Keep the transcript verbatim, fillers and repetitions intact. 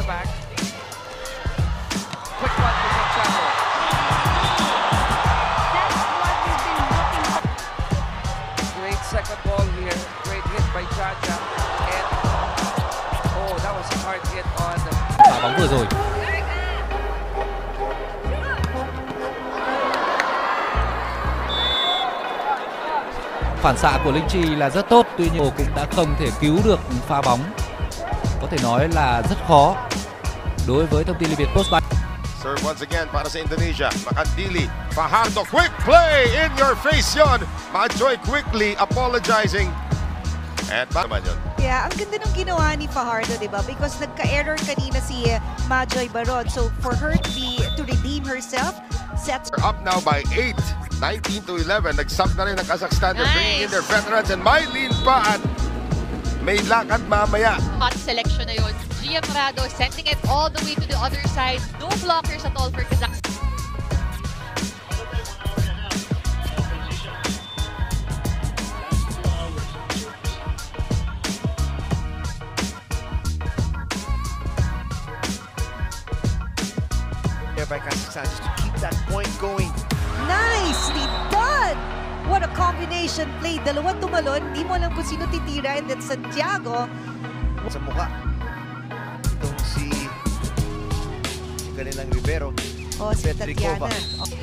back. Quick one to Santiago. That's what we've been looking for. Great second ball here. Great hit by Jaja. And oh, that was a hard hit on the Pha bóng vừa rồi. Phản xạ của Linh Chi là rất tốt, tuy nhiên cũng đã không thể cứu được pha bóng. Có thể nói là rất khó đối với Thông tin Liên Việt Postbank. Serve once again para sa Indonesia. Makandili, Fajardo, quick play in your face yon. Majoy quickly apologizing. And naman yun. Yeah, ang ganda nung ginawa ni Fajardo, di ba? Because nagka-error kanina si Majoy Baron. So for her to be to redeem herself, sets They're up now by eight. nineteen to eleven. Nag-sub na rin ang Kazakhstan. They're bringing in Nice. their veterans. And Mylene pa at may lakad mamaya. Hot selection na yun. Gia Prado sending it all the way to the other side. No blockers at all for Kazakhstan. There by Kazakhstan just to keep that point going. nicely done! What a combination play. Dalawang tumalon, di mo alam kung sino titira. And then Santiago. Sa mukha. Itong si yung kanilang Rivero. O si Petrikova. Tatiana.